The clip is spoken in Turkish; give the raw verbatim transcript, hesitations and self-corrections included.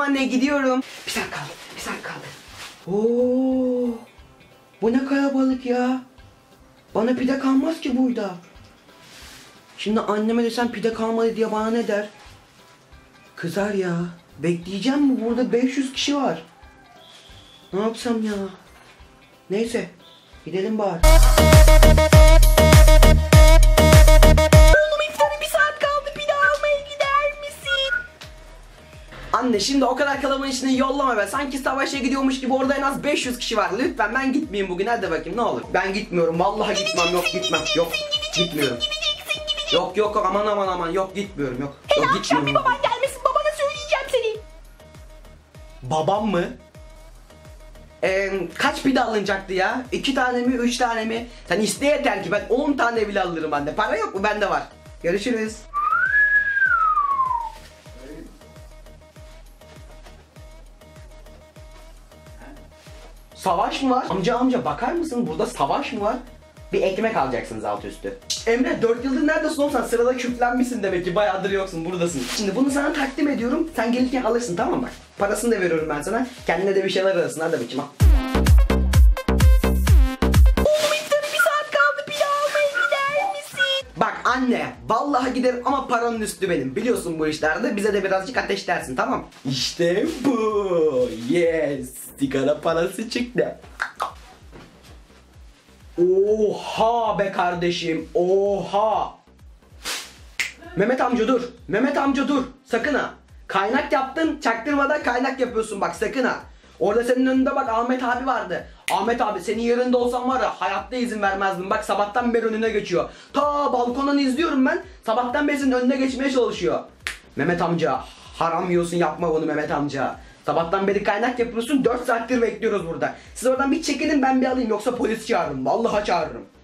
anne, gidiyorum. Bir saat kaldı. Bir saat kaldı. Oo, bu ne kalabalık ya. Bana pide kalmaz ki burada. Şimdi anneme desem pide kalmadı diye bana ne der? Kızar ya. Bekleyeceğim mi? Burada beş yüz kişi var. Ne yapsam ya? Neyse. Gidelim bari. Oğlum iftara bir saat kaldı. Pide almaya gider misin? Anne şimdi o kadar kalabalığın içine yollama be. Sanki savaşa gidiyormuş gibi orada en az beş yüz kişi var. Lütfen ben gitmeyeyim bugün. Hadi bakayım ne olur. Ben gitmiyorum. Vallahi gitmem. Yok gitmem. Yok. Gitmiyorum. Yok yok aman aman aman. Yok gitmiyorum. Yok. Hele Yok, akşam bir gitmiyorum. baban gelmesin, babana söyleyeceğim seni. Babam mı? Ee, kaç pide alınacaktı ya? İki tane mi, üç tane mi? Sen iste yeter ki ben on tane bile alırım anne. Para yok mu? Bende var. Görüşürüz. Savaş mı var? Amca amca bakar mısın? Burada savaş mı var? Bir ekmek alacaksınız alt üstü. Emre dört yıldır neredesin oğlum sen? Sırada küflenmişsin demek ki. Bayağıdır yoksun, buradasın. Şimdi bunu sana takdim ediyorum. Sen gelirken alırsın, tamam mı? Bak parasını da veriyorum ben sana. Kendine de bir şeyler alırsın. Hadi bakayım al. Oğlum iftara bir saat kaldı, pide almaya gider misin? Bak anne, vallahi giderim ama paranın üstü benim. Biliyorsun bu işlerde. Bize de birazcık ateşlersin, tamam? İşte bu. Yes. Sigara parası çıktı. Oha be kardeşim. Oha. Mehmet amca dur. Mehmet amca dur. Sakın ha. Kaynak yaptın. Çaktırmadan kaynak yapıyorsun bak, sakın ha. Orada senin önünde bak Ahmet abi vardı. Ahmet abi senin yerinde olsam var ya hayatta izin vermezdim. Bak sabahtan beri önüne geçiyor. Ta balkondan izliyorum ben. Sabahtan beri senin önüne geçmeye çalışıyor. Mehmet amca haram yiyorsun, yapma bunu Mehmet amca. Sabahtan beri kaynak yapıyorsun, dört saattir bekliyoruz burada. Siz oradan bir çekilin, ben bir alayım, yoksa polis çağırırım. Vallahi çağırırım.